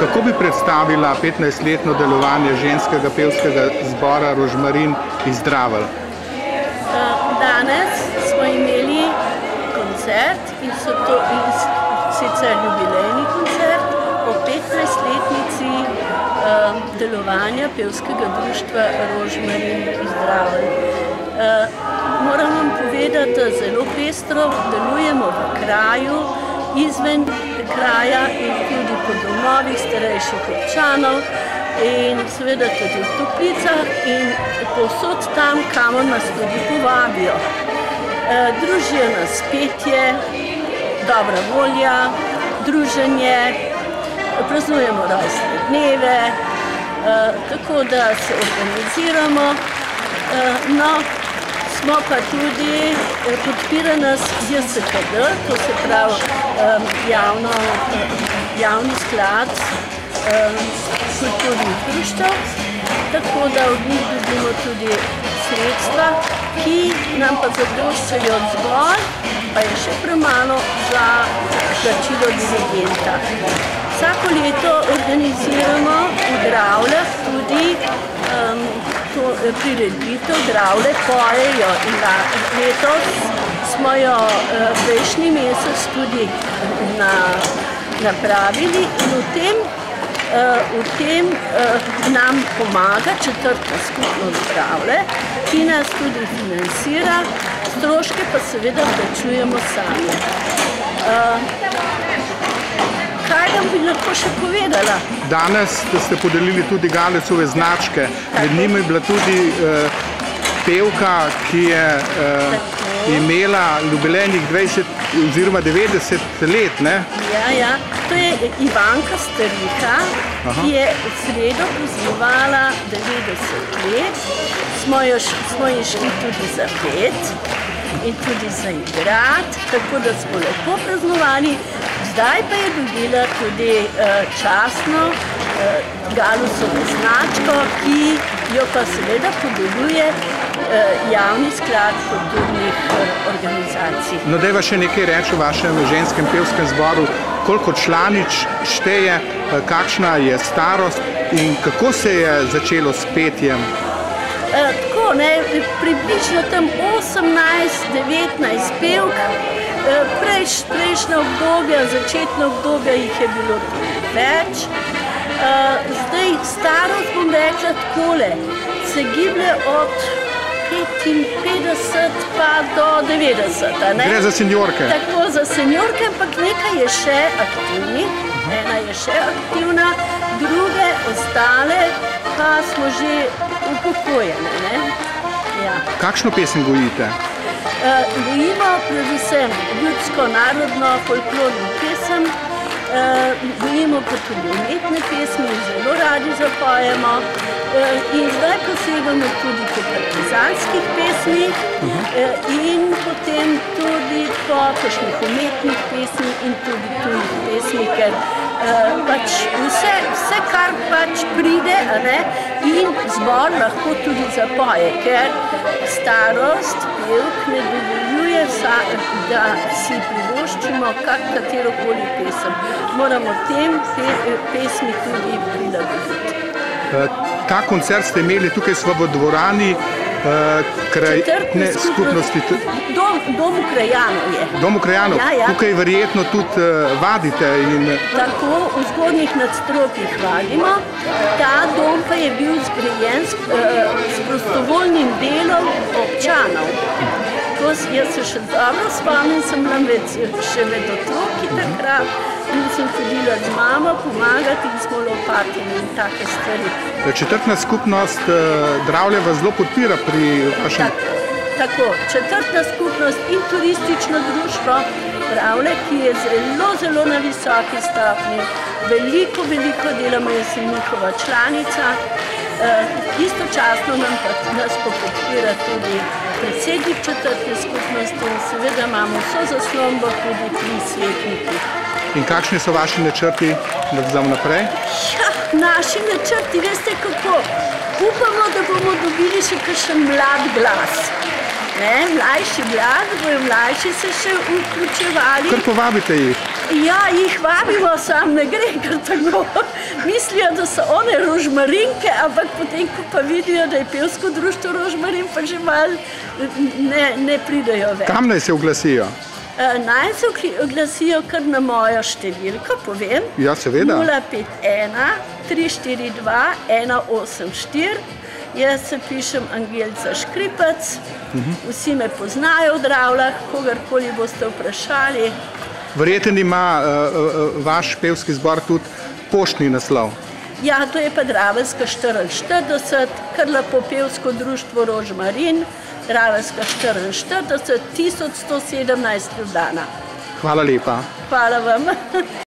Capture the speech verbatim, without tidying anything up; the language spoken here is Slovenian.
Kako bi predstavila petnajstletno delovanje ženskega pevskega zbora Rožmarin iz Dravelj? Danes smo imeli koncert in so to sicer jubilejni koncert o petnajstletnici delovanja pevskega društva Rožmarin iz Dravelj. Moram vam povedati, da zelo pestro delujemo v kraju, izven kraja in tudi po domovih starejših občanov in seveda tudi v toplicah in povsod tam, kamor nas tudi povabijo. Družijo nas petje, dobra volja, druženje, praznujemo rojstne dneve, tako da se organiziramo. No, smo pa tudi, podpira nas J S K D, to se pravi javno, javni sklad kulturnih društev, tako da od njih dobimo tudi sredstva, ki nam pa zadoščajo zgolj, pa je še premalo za plačilo dirigenta. Vsako leto organiziramo v Dravljah tudi prireditev, Dravlje pojejo in letos smo jo prejšnji mesec tudi napravili in v tem v tem nam pomaga četrta skupnost Dravlje, ki nas tudi financira, stroške pa seveda plačujemo sami. Kaj vam bi lahko še povedala? Danes ste podelili tudi Galecove značke, med njimi je bila tudi pevka, ki je imela jubilejnih dvajset oziroma devetdeset let, ne? Ja, ja. To je Ivanka Stariha, ki je v sredo praznovala devetdeset let. Smo ji šli tudi za pet in tudi za igrati, tako da smo lepo praznovali. Zdaj pa je dobila tudi častno Galusovo značko, ki jo pa seveda podeljuje javni sklad kulturnih organizacij. No, dajva še nekaj reči o vašem ženskem pevskem zboru. Koliko članic šteje, kakšna je starost in kako se je začelo s petjem? Tako, ne, približno tam osemnajst devetnajst pevk. Prejšnja obdobja, začetna obdobja jih je bilo tudi več. Zdaj starost, bom rekla takole, se giblje od petinpetdeset pa do devetdeset. Gre za seniorke? Tako, za seniorke, ampak nekaj je še aktivnih, ena je še aktivna, druge, ostale pa smo že upokojene. Kakšno pesem gojite? Gojimo predvsem ljudsko, narodno, folklorno pesem, gojimo pa tudi umetne pesmi, zelo radi zapojemo in zdaj posebamo tudi po partizanskih pesmih in potem tudi po kakšnih umetnih pesmih in tudi tujih pesmih, ker pač vse, kar pač pride in zbor lahko tudi zapoje, ker starost pevk ne dovoljuje, da si privoščimo katerokoli pesem. Moramo tem pesmi tudi prilagoditi. Ta koncert ste imeli tukaj v dvorani krajne skupnosti. Dom krajanov je. Dom krajanov? Tukaj verjetno tudi vadite? Tako, v zgodnjih nadstropjih vadimo. Ta dom pa je bil zgrajen s prostovoljnim delom občanov. Jaz se še dobro spomnim, sem bila še med otroki takrat in sem hodila z mamo pomagati in smo lopatili in take stvari. Četrtna skupnost Dravlje vas zelo podpira pri vašem... Tako, četrtna skupnost in turistično društvo Dravlje, ki je zelo, zelo na visoki stopnji. Veliko, veliko delamo, jaz sem njihova članica. Istočasno nas pa podpira tudi predsednik četrte skupnosti in seveda imamo vso zaslombo tudi pri svetnikih. In kakšni so vaši načrti za naprej? Ja, naši načrti, veste kako, upamo, da bomo dobili še kakšen mlad glas. Ne, mlajši mlad, bojo mlajši se še vključevali. Kar povabite jih. Ja, jih vabimo, sam ne gre kar tako. Mislijo, da so one rožmarinke, ampak potem, ko pa vidijo, da je pevsko društvo Rožmarin, pa že malo ne, ne pridejo več. Kam naj se oglasijo? Naj se oglasijo kar na mojo številko, povem. Ja, seveda. nula pet ena tri štiri dva ena osem štiri. Jaz se pišem Angelca Škripec. Vsi me poznajo v Dravljah, kogarkoli boste vprašali. Verjetno ima uh, vaš pevski zbor tudi poštni naslov. Ja, to je pa Draveljska štiriinštirideset, kar lepo pevsko društvo Rožmarin, Draveljska štiriinštirideset tisoč sto sedemnajst Ljubljana. Hvala lepa. Hvala vam.